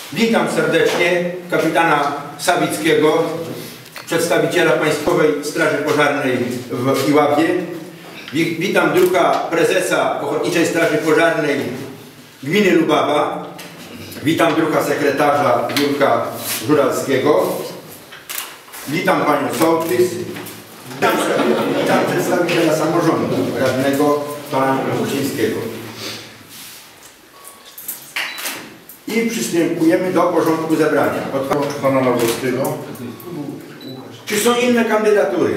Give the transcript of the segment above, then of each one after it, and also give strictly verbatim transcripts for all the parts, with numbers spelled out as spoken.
Witam serdecznie kapitana Sawickiego, przedstawiciela Państwowej Straży Pożarnej w Iławie. Witam druga prezesa Ochotniczej Straży Pożarnej gminy Lubawa. Witam druga sekretarza Jurka Żuralskiego. Witam panią sołtys. Witam, witam przedstawiciela samorządu radnego pana Kucińskiego. I przystępujemy do porządku zebrania. Od pana Nawrockiego. Czy są inne kandydatury?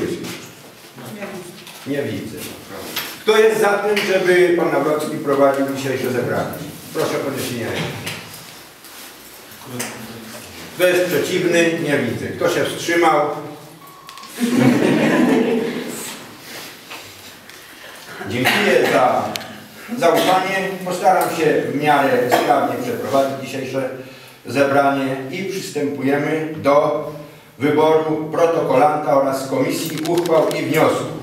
Nie widzę. Kto jest za tym, żeby pan Nawrocki prowadził dzisiejsze zebranie? Proszę o podniesienie ręki. Kto jest przeciwny? Nie widzę. Kto się wstrzymał? Dziękuję za zaufanie. Postaram się w miarę sprawnie przeprowadzić dzisiejsze zebranie i przystępujemy do wyboru protokolanta oraz komisji uchwał i wniosków.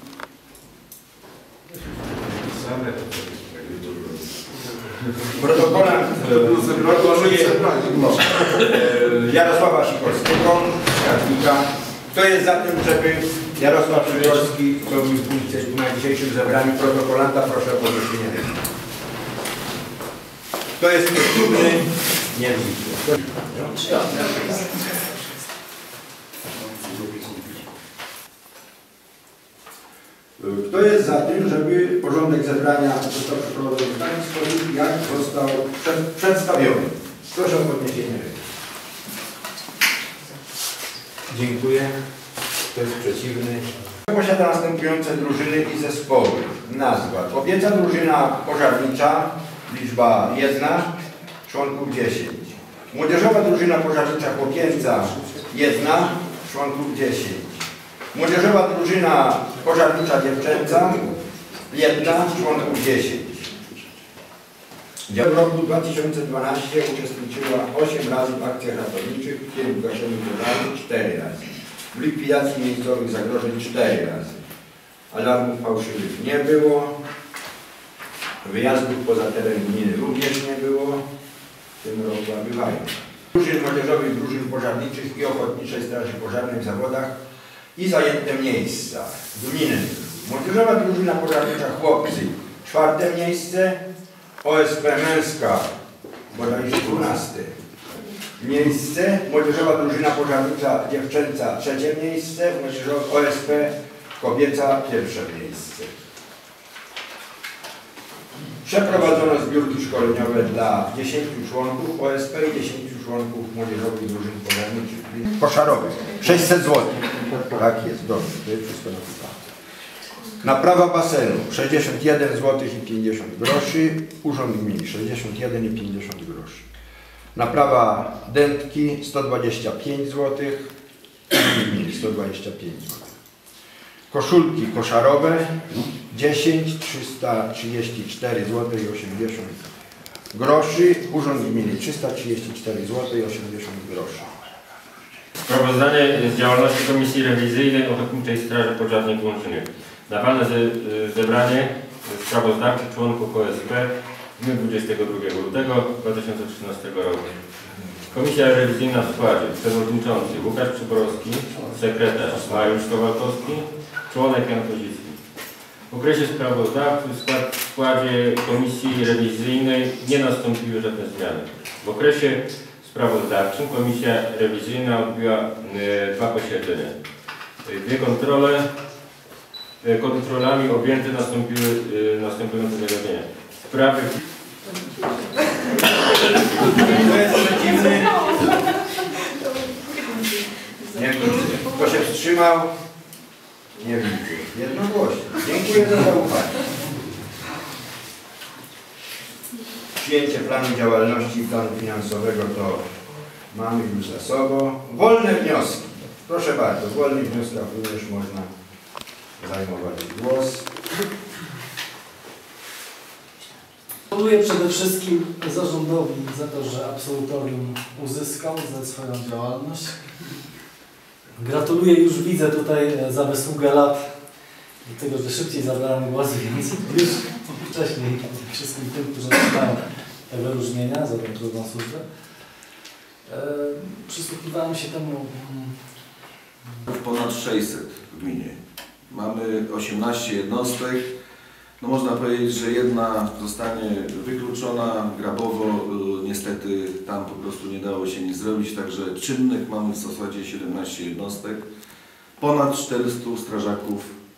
Protokolant proponuje Jarosława Sikorskiego, skarbnika. Kto jest za tym, żeby Jarosław Sikorski pełnił funkcję na dzisiejszym zebraniu protokolanta? Proszę o podniesienie ręki. Kto jest przeciwny? Nie widzę. Kto jest za tym, żeby porządek zebrania został przeprowadzony w taki sposób, jak został przed, przedstawiony? Proszę o podniesienie ręki. Dziękuję. Kto jest przeciwny? Posiada następujące drużyny i zespoły. Nazwa: kobieca drużyna pożarnicza, liczba jedna, członków dziesięć. Młodzieżowa drużyna pożarnicza chłopięca, jedna, członków dziesięć. Młodzieżowa drużyna pożarnicza dziewczęca, jedna, członków dziesięć. W roku dwa tysiące dwunastym uczestniczyła osiem razy w akcjach ratowniczych, w tym w gaszeniu pożarów cztery razy. W likwidacji miejscowych zagrożeń cztery razy. Alarmów fałszywych nie było. Wyjazdów poza teren gminy również nie było. W tym roku bywają. Drużyn młodzieżowych, drużyn pożarniczych i Ochotniczej Straży Pożarnej w zawodach i zajęte miejsca. Gminy. Młodzieżowa drużyna pożarnicza chłopcy czwarte miejsce. O S P męska bodajże dwunaste miejsce. Młodzieżowa drużyna pożarnicza dziewczęca trzecie miejsce. Młodzieżowa O S P kobieca pierwsze miejsce. Przeprowadzono zbiórki szkoleniowe dla dziesięciu członków O S P i dziesięciu członków młodzieżowych drużyn pożarniczych. Koszarowych. sześćset złotych. Tak jest, dobrze. To jest wszystko napisane. Naprawa basenu sześćdziesiąt jeden złotych i pięćdziesiąt groszy. Urząd Gminy sześćdziesiąt jeden i pięćdziesiąt groszy. Naprawa dętki sto dwadzieścia pięć złotych. Urząd Gminy sto dwadzieścia pięć złotych. Koszulki koszarowe dziesięć trzysta trzydzieści cztery złote i osiemdziesiąt groszy. Urząd Gminy trzysta trzydzieści cztery złote i osiemdziesiąt groszy. Sprawozdanie z działalności Komisji Rewizyjnej Ochotniczej Straży Pożarnej w Łączynie. Dawane ze, zebranie sprawozdawczych członków O S P w dniu dwudziestego drugiego lutego dwa tysiące trzynastego roku. Komisja rewizyjna w składzie: przewodniczący Łukasz Przyborowski, sekretarz Mariusz Kowalkowski, członek Jan Kozicki. W okresie sprawozdawczym w składzie Komisji Rewizyjnej nie nastąpiły żadne zmiany. W okresie sprawozdawczym Komisja Rewizyjna odbyła y, dwa posiedzenia. Y, dwie kontrole. Y, kontrolami objęte nastąpiły y, następujące zagadnienia. Sprawy... Kto jest przeciwny? Nie widzę. Kto się wstrzymał? Nie widzę. Jednogłośnie. Dziękuję za zaufanie. Przyjęcie planu działalności i planu finansowego to mamy już za sobą. Wolne wnioski. Proszę bardzo, w wolnych wnioskach również można zajmować głos. Gratuluję przede wszystkim zarządowi za to, że absolutorium uzyskał za swoją działalność. Gratuluję, już widzę tutaj za wysługę lat do tego, że szybciej zabrałem głos, więc już wcześniej wszystkim tym, którzy otrzymają te wyróżnienia za tą trudną służbę. E, przysłuchiwałem się temu. Ponad sześćset w gminie. Mamy osiemnaście jednostek. No można powiedzieć, że jedna zostanie wykluczona Grabowo. Niestety tam po prostu nie dało się nic zrobić, także czynnych mamy w zasadzie siedemnaście jednostek. Ponad czterystu strażaków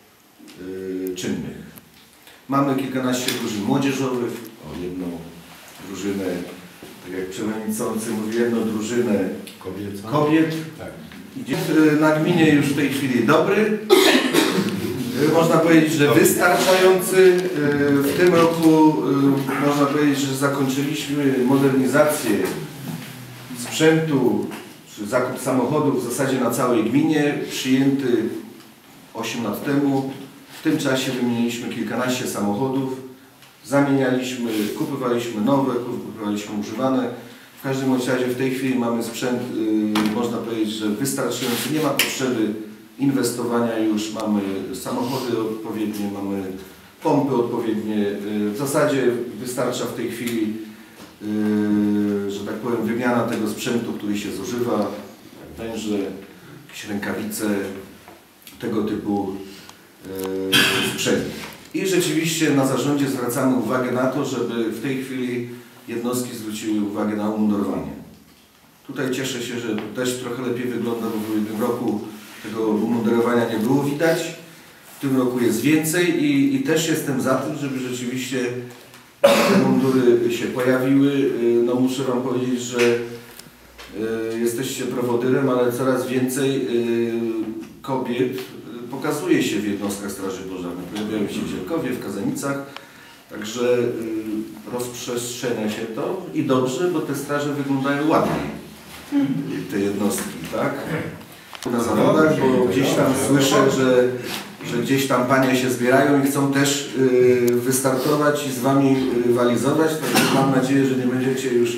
yy, czynnych. Mamy kilkanaście drużyn młodzieżowych. O, jedną drużynę, tak jak przewodniczący mówi, jedną drużynę Kobiecą. kobiet. Tak. Idzie na gminie już w tej chwili dobry. Można powiedzieć, że wystarczający. W tym roku można powiedzieć, że zakończyliśmy modernizację sprzętu, czy zakup samochodów w zasadzie na całej gminie, przyjęty osiem lat temu. W tym czasie wymieniliśmy kilkanaście samochodów, zamienialiśmy, kupowaliśmy nowe, kupowaliśmy używane. W każdym razie w tej chwili mamy sprzęt, yy, można powiedzieć, że wystarczający, nie ma potrzeby inwestowania już, mamy samochody odpowiednie, mamy pompy odpowiednie. Yy, w zasadzie wystarcza w tej chwili, yy, że tak powiem, wymiana tego sprzętu, który się zużywa, węże, jakieś rękawice, tego typu yy, sprzęt. I rzeczywiście na zarządzie zwracamy uwagę na to, żeby w tej chwili jednostki zwróciły uwagę na umundurowanie. Tutaj cieszę się, że też trochę lepiej wygląda, bo w ubiegłym roku tego umundurowania nie było widać. W tym roku jest więcej i, i też jestem za tym, żeby rzeczywiście te mundury się pojawiły. No muszę Wam powiedzieć, że y, jesteście prowodyrem, ale coraz więcej y, kobiet pokazuje się w jednostkach Straży Pożarnej. Pojawiają się w Zielkowie, w Kazanicach. Także y, rozprzestrzenia się to i dobrze, bo te straże wyglądają ładniej, te jednostki, tak? Na zawodach, bo gdzieś tam słyszę, że, że gdzieś tam panie się zbierają i chcą też y, wystartować i z Wami rywalizować, także mam nadzieję, że nie będziecie już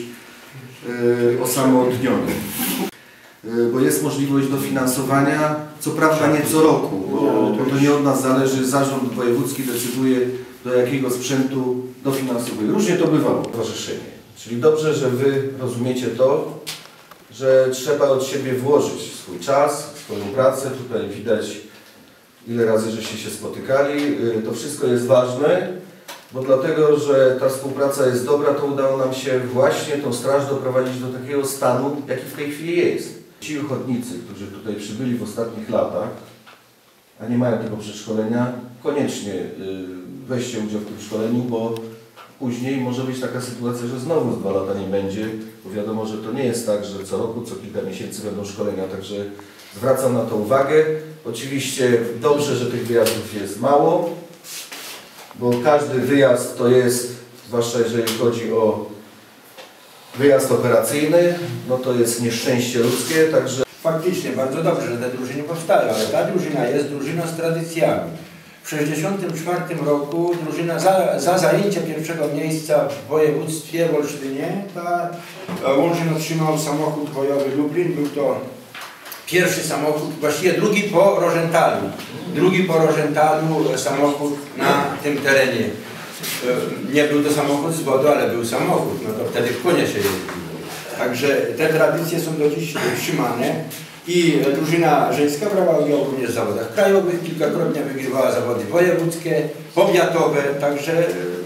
y, osamotnione. Y, bo jest możliwość dofinansowania, co prawda nie co roku, bo, bo to nie od nas zależy, zarząd wojewódzki decyduje, do jakiego sprzętu dofinansowuje. Różnie to bywało, rozrzeszenie. Czyli dobrze, że Wy rozumiecie to, że trzeba od siebie włożyć swój czas, swoją pracę. Tutaj widać, ile razy żeście się spotykali. To wszystko jest ważne, bo dlatego, że ta współpraca jest dobra, to udało nam się właśnie tą straż doprowadzić do takiego stanu, jaki w tej chwili jest. Ci ochotnicy, którzy tutaj przybyli w ostatnich latach, a nie mają tego przeszkolenia, koniecznie weźcie udział w tym szkoleniu, bo później może być taka sytuacja, że znowu z dwa lata nie będzie, bo wiadomo, że to nie jest tak, że co roku, co kilka miesięcy będą szkolenia, także zwracam na to uwagę. Oczywiście dobrze, że tych wyjazdów jest mało, bo każdy wyjazd to jest, zwłaszcza jeżeli chodzi o wyjazd operacyjny, no to jest nieszczęście ludzkie, także... Faktycznie bardzo dobrze, że te drużyny powstają, ale ta drużyna jest drużyną z tradycjami. W tysiąc dziewięćset sześćdziesiątym czwartym roku drużyna za, za zajęcie pierwszego miejsca w województwie w Olsztynie, ta Łączyn otrzymał samochód bojowy Lublin. Był to pierwszy samochód, właściwie drugi po Rożentalu. Drugi po Rożentalu samochód na tym terenie. Nie był to samochód z wodu, ale był samochód, no to wtedy w konie się jeździło. Także te tradycje są do dziś utrzymane. I drużyna żeńska brała udział również w zawodach krajowych, kilkakrotnie wygrywała zawody wojewódzkie, powiatowe, także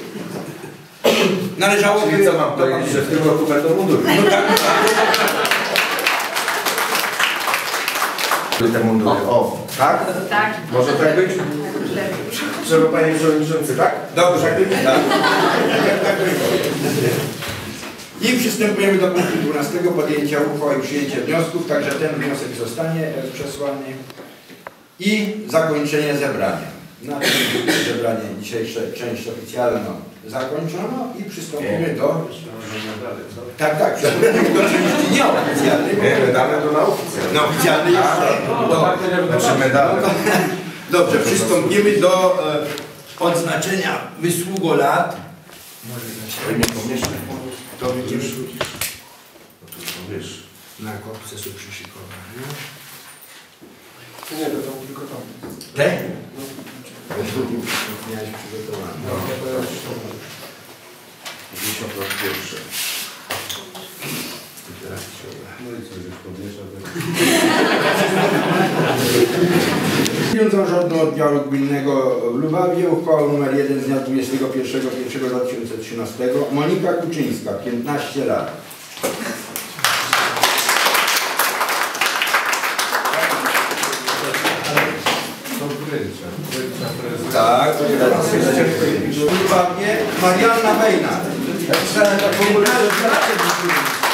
należało... Czyli co mam powiedzieć, że w tym roku będą mundury? No tak. Te mundury. O, tak? Tak. Może tak być? Trzeba, Panie Przewodniczący, tak? Dobrze, tak. I przystępujemy do punktu dwunastego, podjęcia uchwał i przyjęcie wniosków, także ten wniosek zostanie przesłany. I zakończenie zebrania. Na tym zebranie dzisiejsze część oficjalną zakończono i przystąpimy do... Tak, tak, przystąpimy do części nieoficjalnej. Nie, medale to na oficjalne. Na oficjalny jeszcze. Znaczy medale. Dobrze, przystąpimy do e, odznaczenia wysługolat. Ale nie pomieszczę. To widzisz? To wiesz. Na kopce są przyszykowane. Nie, to tam tylko tam. Te? Miałeś przygotowane. No, to jest pięćdziesiąt lat pierwsze. Zarządu Oddziału Gminnego w Lubawie, uchwała nr jeden z dnia dwudziestego pierwszego pierwszego dwa tysiące trzynastego. Monika Kuczyńska, piętnaście lat. Tak, w Lubawie Marianna Wejna.